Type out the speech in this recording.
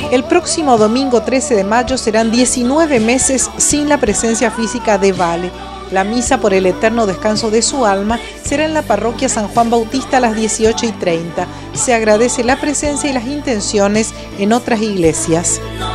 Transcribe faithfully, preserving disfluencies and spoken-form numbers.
El próximo domingo trece de mayo serán diecinueve meses sin la presencia física de Vale. La misa por el eterno descanso de su alma será en la parroquia San Juan Bautista a las dieciocho y treinta. Se agradece la presencia y las intenciones en otras iglesias.